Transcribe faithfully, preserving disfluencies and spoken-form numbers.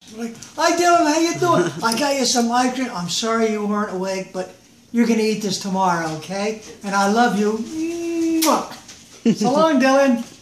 Like, hi Dylan, how you doing? I got you some ice cream. I'm sorry you weren't awake, but you're gonna eat this tomorrow, okay? And I love you. So long, Dylan.